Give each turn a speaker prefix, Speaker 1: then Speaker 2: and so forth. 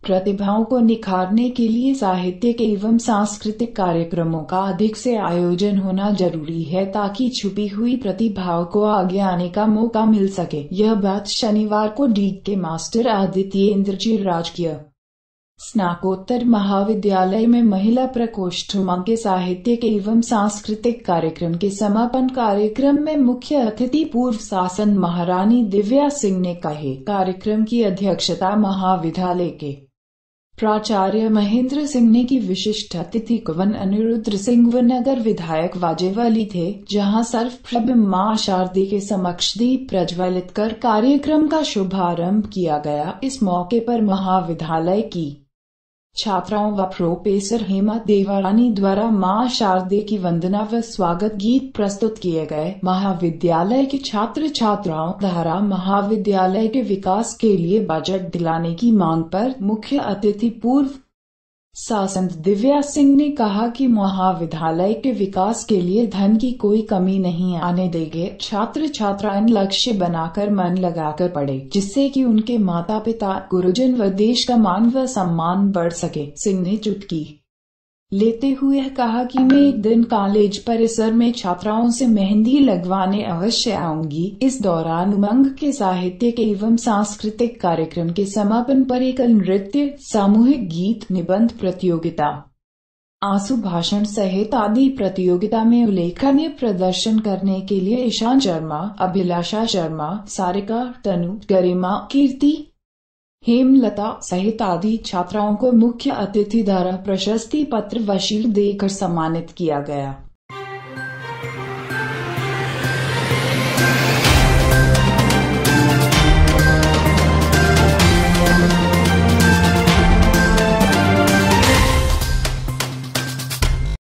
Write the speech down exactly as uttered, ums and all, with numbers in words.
Speaker 1: प्रतिभाओं को निखारने के लिए साहित्यिक एवं सांस्कृतिक कार्यक्रमों का अधिक से आयोजन होना जरूरी है ताकि छुपी हुई प्रतिभाओं को आगे आने का मौका मिल सके। यह बात शनिवार को डीग के मास्टर आदित्येंद्र जी राजकीय स्नाकोत्तर महाविद्यालय में महिला प्रकोष्ठों के साहित्यिक एवं सांस्कृतिक कार्यक्रम के समापन कार्यक्रम में मुख्य अतिथि पूर्व शासन महारानी दिव्या सिंह ने कहे। कार्यक्रम की अध्यक्षता महाविद्यालय के प्राचार्य महेंद्र सिंह ने की। विशिष्ट अतिथि कुंवर अनिरुद्ध सिंह व नगर विधायक वाजेवाली थे, जहां सर्वप्रथम मां शारदे के समक्ष दीप प्रज्वलित कर कार्यक्रम का शुभारंभ किया गया। इस मौके पर महाविद्यालय की छात्राओं व प्रोफेसर हेमा देवारानी द्वारा मां शारदे की वंदना व स्वागत गीत प्रस्तुत किए गए। महाविद्यालय के छात्र छात्राओं द्वारा महाविद्यालय के विकास के लिए बजट दिलाने की मांग पर मुख्य अतिथि पूर्व शासन दिव्या सिंह ने कहा कि महाविद्यालय के विकास के लिए धन की कोई कमी नहीं आने देंगे। छात्र छात्राएं लक्ष्य बनाकर मन लगाकर पढ़े, जिससे कि उनके माता पिता, गुरुजन व देश का मान व सम्मान बढ़ सके। सिंह ने चुटकी लेते हुए कहा कि मैं एक दिन कॉलेज परिसर में छात्राओं से मेहंदी लगवाने अवश्य आऊंगी। इस दौरान उमंग के साहित्यिक एवं सांस्कृतिक कार्यक्रम के समापन पर एक नृत्य, सामूहिक गीत, निबंध प्रतियोगिता, आंसू भाषण सहित आदि प्रतियोगिता में उल्लेखनीय प्रदर्शन करने के लिए ईशान शर्मा, अभिलाषा शर्मा, सारिका, तनु, गरिमा, कीर्ति, हेमलता सहित आदि छात्राओं को मुख्य अतिथि द्वारा प्रशस्ति पत्र व शील्ड देकर सम्मानित किया गया।